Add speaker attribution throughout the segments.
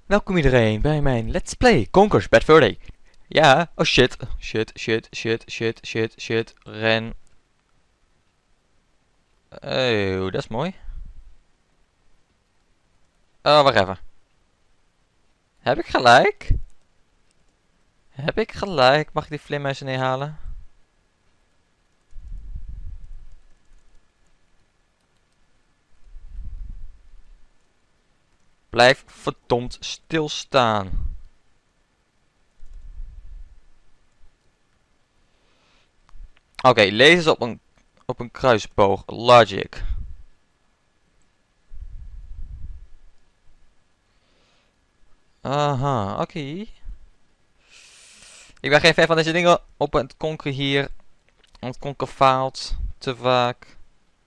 Speaker 1: Welkom iedereen bij mijn Let's Play Conker's Bad Fur Day. Ja, oh shit. Shit. Ren. Oh, dat is mooi. Oh, wacht even. Heb ik gelijk? Heb ik gelijk? Mag ik die vleermuis neerhalen? Blijf verdomd stilstaan. Oké, lasers op een kruisboog. Logic. Aha, oké. Ik ben geen fan van deze dingen op het konker hier. Want het konker faalt te vaak.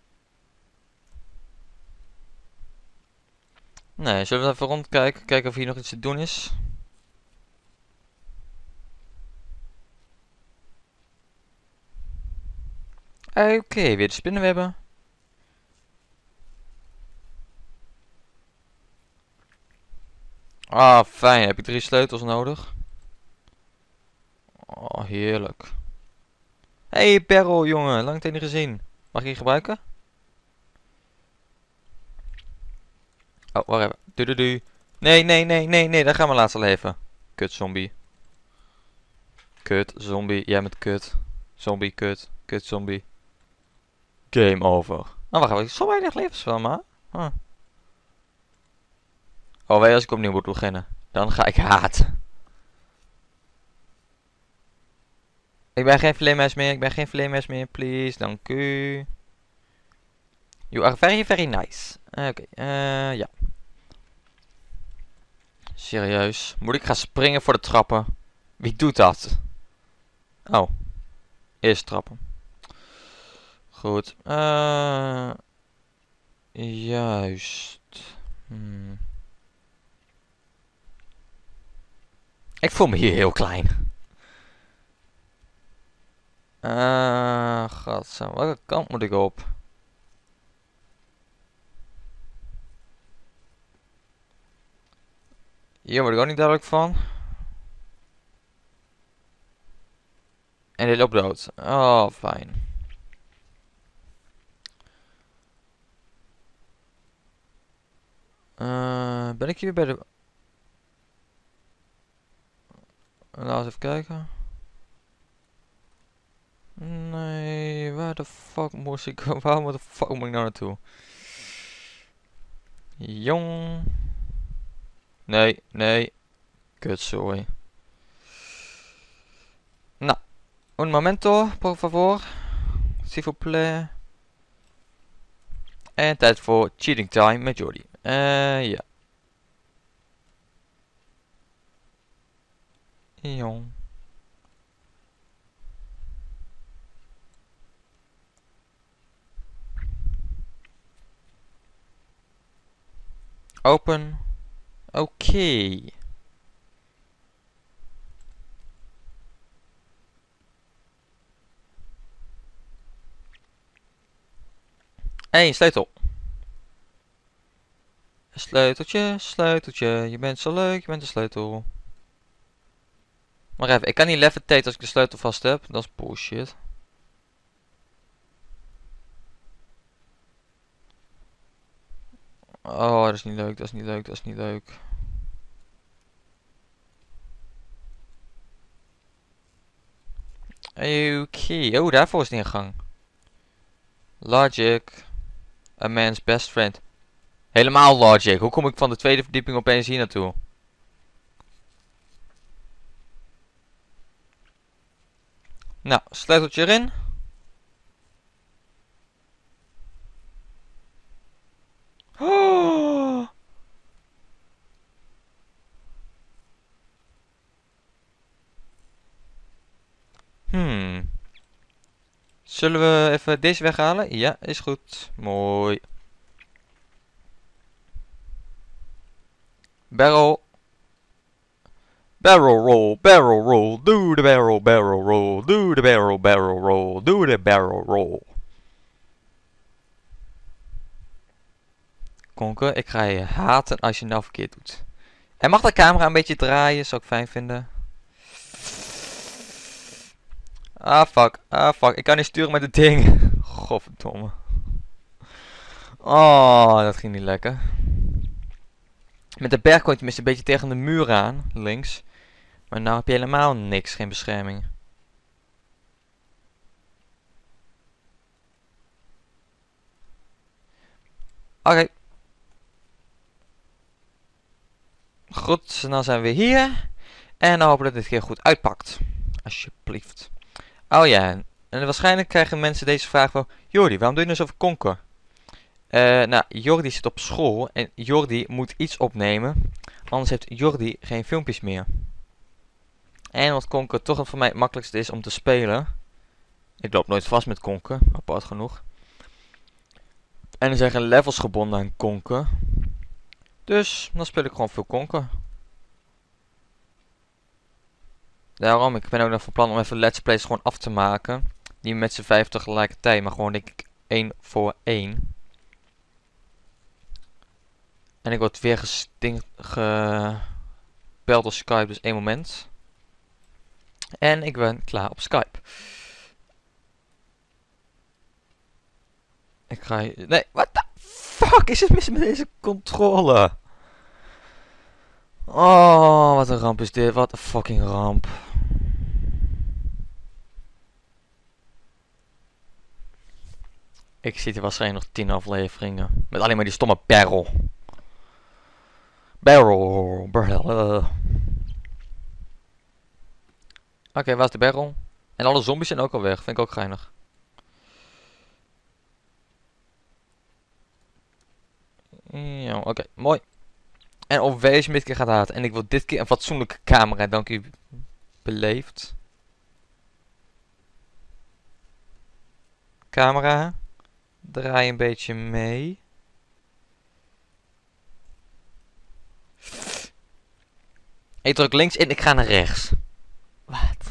Speaker 1: Nee, zullen we even rondkijken? Kijken of hier nog iets te doen is. Oké, weer de spinnenwebben. Ah, fijn. Heb ik 3 sleutels nodig? Oh, heerlijk. Hey, Perro, jongen. Lang tijd niet gezien. Mag ik die gebruiken? Oh, wacht even. Doei. Nee. Daar gaan we laatste leven. Kut zombie. Kut zombie. Jij bent kut. Zombie, kut. Kut zombie. Game over. Oh, wacht even. Zo weinig levens van, maar. Huh. Oh, weet je, als ik opnieuw moet beginnen. Dan ga ik haten. Ik ben geen vleermuis meer. Please, dank u. You are very nice. Oké, ja. Serieus. Moet ik gaan springen voor de trappen? Wie doet dat? Oh. Eerst trappen. Goed. Juist. Ik voel me hier heel klein. Godzijdank. Welke kant moet ik op? Hier word ik ook niet duidelijk van. En dit loopt dood. Oh, fijn. Ben ik hier bij de... Laten we eens even kijken. Nee, waar de fuck moest ik... Waar de fuck moet ik nou naartoe? Jong. Nee. Kut, sorry. Nou, un momento, por favor. S'il vous plaît. En tijd voor cheating time met Jordi. Ja. Jong. Open. Oké. Hey, sleutel. Sleuteltje. Je bent zo leuk, je bent de sleutel. Maar even, ik kan niet levitate als ik de sleutel vast heb. Dat is bullshit. Oh, dat is niet leuk. Oké, oh, daarvoor is de ingang. Logic. A man's best friend. Helemaal logic. Hoe kom ik van de tweede verdieping opeens hier naartoe? Nou, sleuteltje erin. Oh. Zullen we even deze weghalen? Ja, is goed. Mooi. Barrel. Barrel roll. Do the barrel roll. Do the barrel roll. Do the barrel roll. Konker, ik ga je haten als je nou verkeerd doet. En mag de camera een beetje draaien, zou ik fijn vinden. Ah fuck, ik kan niet sturen met het ding. Godverdomme. Oh, dat ging niet lekker. Met de berg kon je tenminste een beetje tegen de muur aan, links. Maar nou heb je helemaal niks, geen bescherming. Oké. Goed, dan zijn we hier. En dan hopen dat dit keer goed uitpakt. Alsjeblieft. Oh ja, en waarschijnlijk krijgen mensen deze vraag van... Jordi, waarom doe je nou zoveel konker? Nou, Jordi zit op school en Jordi moet iets opnemen. Anders heeft Jordi geen filmpjes meer. En wat konker toch voor mij het makkelijkste is om te spelen. Ik loop nooit vast met konker, apart genoeg. En er zijn geen levels gebonden aan konker. Dus dan speel ik gewoon veel konker. Daarom, ik ben ook nog van plan om even let's plays gewoon af te maken. Niet met z'n 5 tegelijkertijd, maar gewoon denk ik 1 voor 1. En ik word weer gebeld door Skype, dus 1 moment. En ik ben klaar op Skype. Ik ga hier... Nee, what the fuck is het mis met deze controle? Oh, wat een ramp is dit. Wat een fucking ramp. Ik zit hier waarschijnlijk nog 10 afleveringen. Met alleen maar die stomme barrel. Barrel. Oké, waar is de barrel? En alle zombies zijn ook al weg. Vind ik ook geinig. Ja, oké, mooi. En op wees me dit keer gaat haten. En ik wil dit keer een fatsoenlijke camera. Dank u beleefd. Camera. Draai een beetje mee. Ik druk links in, ik ga naar rechts. Wat?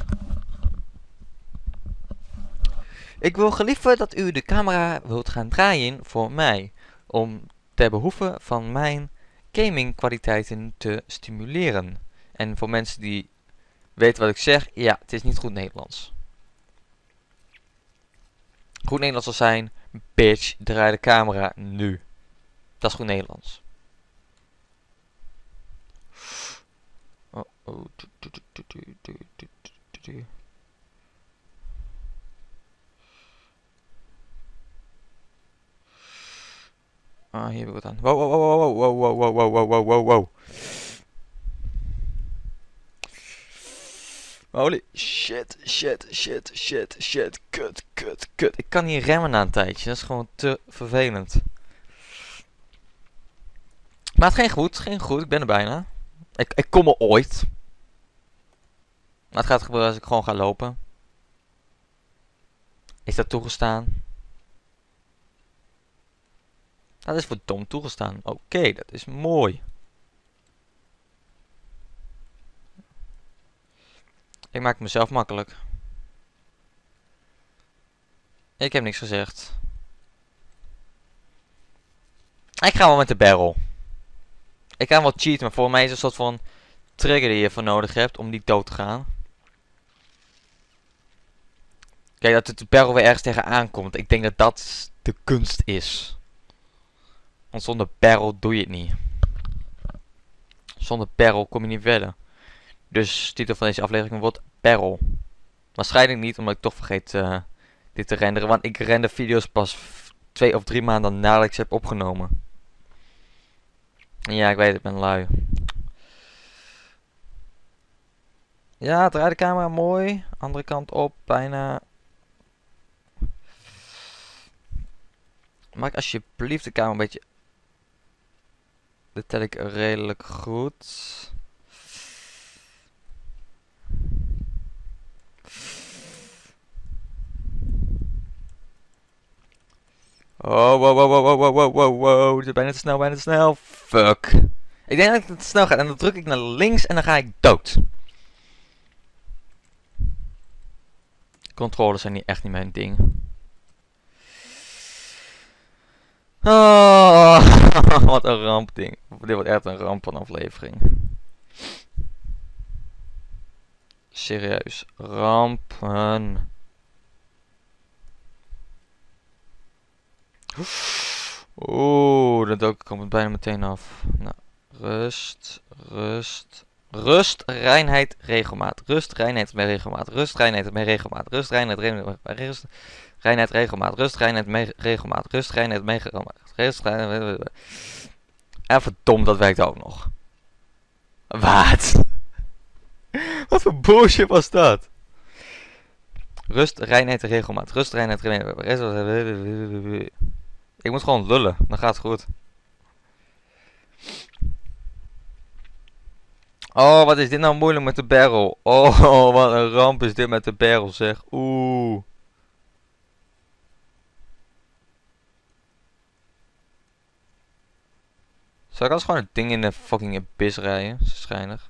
Speaker 1: Ik wil gelieve dat u de camera wilt gaan draaien voor mij. Om ter behoeve van mijn gaming kwaliteiten te stimuleren. En voor mensen die weten wat ik zeg, ja, het is niet goed Nederlands. Goed Nederlands zal zijn, bitch, draai de camera nu. Dat is goed Nederlands. Oh. Ah, hier heb ik wat aan. Wow. Holy shit. Kut. Ik kan niet remmen na een tijdje. Dat is gewoon te vervelend. Maar het ging goed. Ik ben er bijna. Ik kom er ooit. Maar het gaat gebeuren als ik gewoon ga lopen. Is dat toegestaan? Dat is verdomd toegestaan. Oké, dat is mooi. Ik maak mezelf makkelijk. Ik heb niks gezegd. Ik ga wel met de barrel. Ik kan wel cheaten, maar voor mij is het een soort van trigger die je voor nodig hebt om niet dood te gaan. Kijk, dat het de barrel weer ergens tegenaan komt. Ik denk dat dat de kunst is. Want zonder barrel doe je het niet. Zonder barrel kom je niet verder. Dus de titel van deze aflevering wordt barrel. Waarschijnlijk niet, omdat ik toch vergeet dit te renderen. Want ik render video's pas 2 of 3 maanden nadat ik ze heb opgenomen. Ja, ik weet het, ik ben lui. Ja, draai de camera mooi. Andere kant op, bijna. Maak alsjeblieft de camera een beetje... Dit tel ik redelijk goed. Oh, wow. Dit is bijna te snel. Fuck. Ik denk dat het te snel gaat en dan druk ik naar links en dan ga ik dood. Controles zijn echt niet mijn ding. Oh, wat een rampding. Dit wordt echt een ramp van aflevering. Serieus. Rampen. Oeh, dat ook komt het bijna meteen af. Nou, rust, rust. Rust, reinheid, regelmaat. Rust, reinheid, met regelmaat. Rust, reinheid, met regelmaat. Rust, reinheid, rust, reinheid, regelmaat. Rust, reinheid, met regelmaat. Rust, reinheid, met regelmaat. Rust, reinheid. En verdomd, dat werkt ook nog. Wat? Wat voor bullshit was dat? Rust, reinheid, regelmaat. Rust, reinheid, regelmaat. Ik moet gewoon lullen, dan gaat het goed. Oh, wat is dit nou moeilijk met de barrel? Oh, wat een ramp is dit met de barrel, zeg. Oeh. Zou ik als gewoon het ding in de fucking abyss rijden? Schijnig.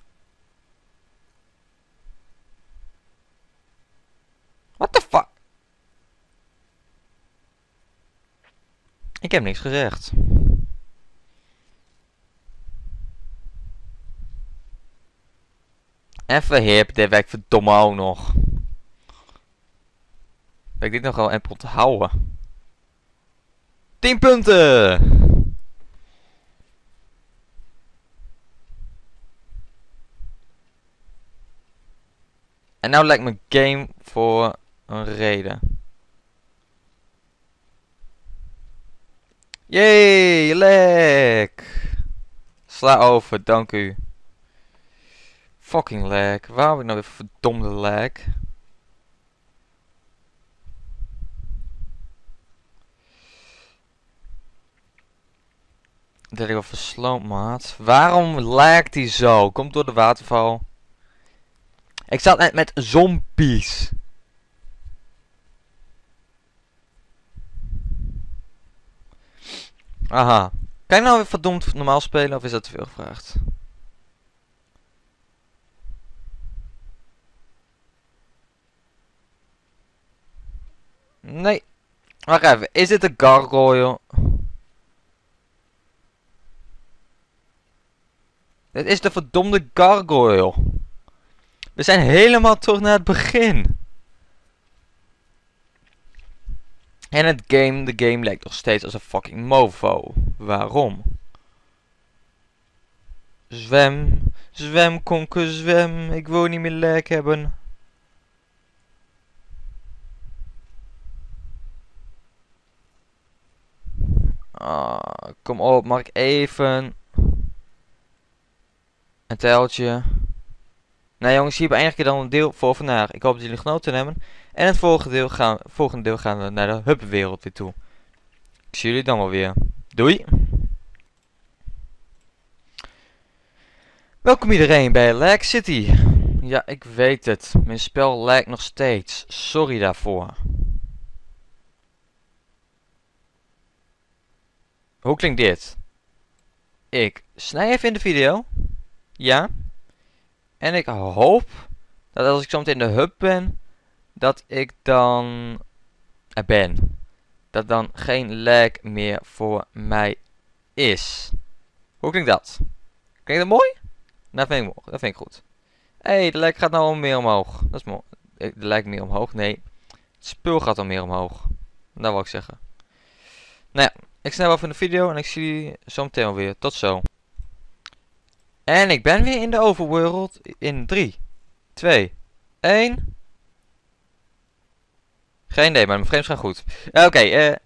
Speaker 1: What the fuck? Ik heb niks gezegd. Even hip, dit werkt verdomme ook nog. Ben ik dit nog wel empel te houden? 10 punten! En nou lijkt mijn game voor een reden. Yay, lek! Sla over, dank u. Fucking lag. Waar heb ik nou weer verdomde lag? Dat ik wel versloot, maat. Waarom lagt die zo? Komt door de waterval. Ik zat net met zombies. Aha. Kan ik nou weer verdomd normaal spelen of is dat te veel gevraagd? Nee. Wacht even. Is dit een gargoyle? Dit is de verdomde gargoyle. We zijn helemaal terug naar het begin. En de game lijkt nog steeds als een fucking mofo. Waarom? Zwem, zwem, konker, zwem. Ik wil niet meer lek hebben. Ah, kom op, mag ik even een tijltje. Nou jongens, hier beëindig ik dan een deel voor vandaag. Ik hoop dat jullie genoten hebben. En het volgende deel gaan we naar de hubwereld weer toe. Ik zie jullie dan wel weer. Doei! Welkom iedereen bij Lag City. Ja, ik weet het. Mijn spel lijkt nog steeds. Sorry daarvoor. Hoe klinkt dit? Ik snij even in de video. Ja. En ik hoop dat als ik zo meteen in de hub ben, dat ik dan dat dan geen lag meer voor mij is. Hoe klinkt dat? Klinkt dat mooi? Dat vind ik goed. Hé, de lag gaat nou al meer omhoog. Dat is mooi. De lag meer omhoog? Nee. Het spul gaat al meer omhoog. Dat wil ik zeggen. Nou ja, ik snel even in de video en ik zie jullie zo meteen alweer. Tot zo. En ik ben weer in de overworld in 3, 2, 1. Geen idee, maar mijn frames gaan goed. Oké,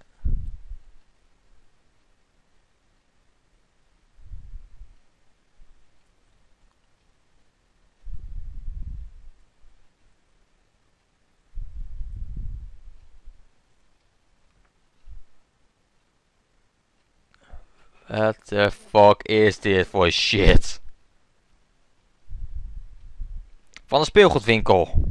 Speaker 1: What the fuck is dit voor shit? Van een speelgoedwinkel.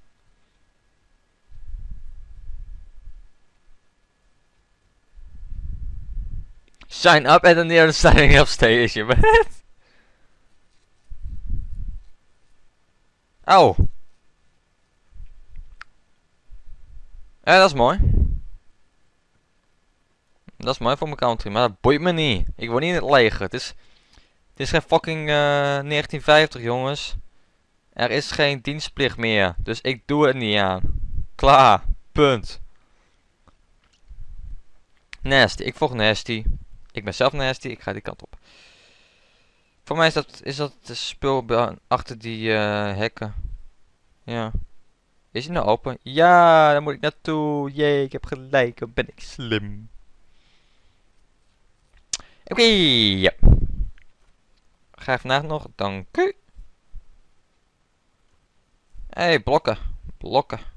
Speaker 1: Sign up at the nearest signing up station. What? Oh. Ja, dat is mooi. Dat is mooi voor mijn country, maar dat boeit me niet. Ik word niet in het leger. Het is Dit is geen fucking 1950, jongens. Er is geen dienstplicht meer. Dus ik doe het niet aan. Klaar. Punt. Nasty. Ik volg Nasty. Ik ben zelf Nasty. Ik ga die kant op. Voor mij is dat de spul achter die hekken. Ja. Is hij nou open? Ja, daar moet ik naartoe. Jee, ik heb gelijk. Dan ben ik slim. Oké, ja. Ga even vandaag nog. Dank u. Hey, blokken. Blokken.